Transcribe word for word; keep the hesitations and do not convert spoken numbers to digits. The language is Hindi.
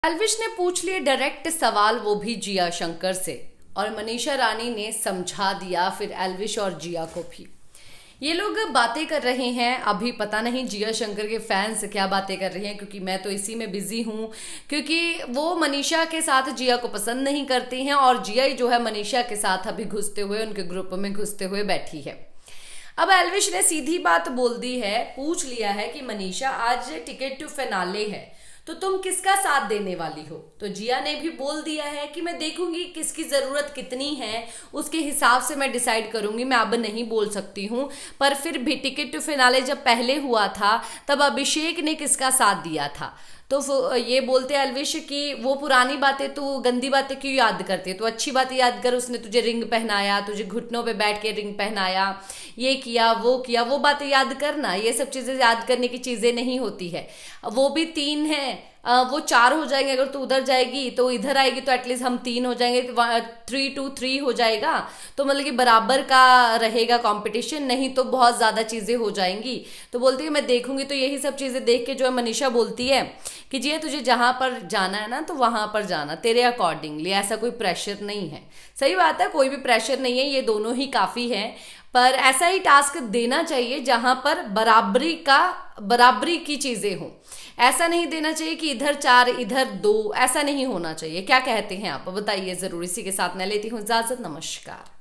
एल्विश ने पूछ लिए डायरेक्ट सवाल, वो भी जिया शंकर से, और मनीषा रानी ने समझा दिया फिर एल्विश और जिया को भी। ये लोग बातें कर रहे हैं, अभी पता नहीं जिया शंकर के फैंस क्या बातें कर रहे हैं, क्योंकि मैं तो इसी में बिजी हूँ, क्योंकि वो मनीषा के साथ जिया को पसंद नहीं करती हैं और जिया ही जो है मनीषा के साथ अभी घुसते हुए, उनके ग्रुप में घुसते हुए बैठी है। अब एल्विश ने सीधी बात बोल दी है, पूछ लिया है कि मनीषा आज टिकट टू फिनाले है तो तुम किसका साथ देने वाली हो। तो जिया ने भी बोल दिया है कि मैं देखूंगी किसकी जरूरत कितनी है, उसके हिसाब से मैं डिसाइड करूंगी, मैं अब नहीं बोल सकती हूँ। पर फिर भी टिकट टू फिनाले जब पहले हुआ था तब अभिषेक ने किसका साथ दिया था। तो ये बोलते हैं एल्विश कि वो पुरानी बातें तो गंदी बातें क्यों याद करती है, तो अच्छी बातें याद कर, उसने तुझे रिंग पहनाया, तुझे घुटनों पे बैठ के रिंग पहनाया, ये किया वो किया, वो बातें याद करना। ये सब चीज़ें याद करने की चीज़ें नहीं होती है। वो भी तीन है, वो चार हो जाएंगे, अगर तू उधर जाएगी तो इधर आएगी तो एटलीस्ट हम तीन हो जाएंगे, थ्री टू थ्री हो जाएगा, तो मतलब कि बराबर का रहेगा कंपटीशन, नहीं तो बहुत ज़्यादा चीज़ें हो जाएंगी। तो बोलती है मैं देखूंगी। तो यही सब चीज़ें देख के जो है मनीषा बोलती है कि जी तुझे जहाँ पर जाना है ना तो वहाँ पर जाना, तेरे अकॉर्डिंगली, ऐसा कोई प्रेशर नहीं है। सही बात है, कोई भी प्रेशर नहीं है, ये दोनों ही काफ़ी है, पर ऐसा ही टास्क देना चाहिए जहां पर बराबरी का बराबरी की चीजें हों। ऐसा नहीं देना चाहिए कि इधर चार इधर दो, ऐसा नहीं होना चाहिए। क्या कहते हैं आप, बताइए जरूर। इसी के साथ मैं लेती हूँ इजाजत, नमस्कार।